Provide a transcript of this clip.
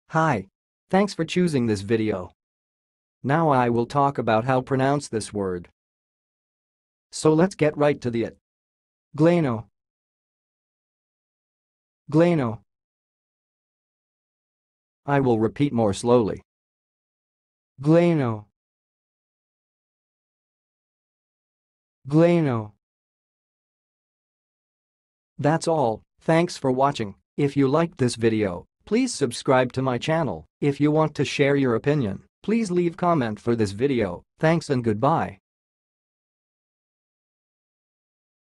Hi. Thanks for choosing this video. Now I will talk about how pronounce this word. So let's get right to it. Glano. Glano. I will repeat more slowly. Glano. Glano. That's all. Thanks for watching. If you liked this video, please subscribe to my channel. If you want to share your opinion, please leave comment for this video. Thanks and goodbye.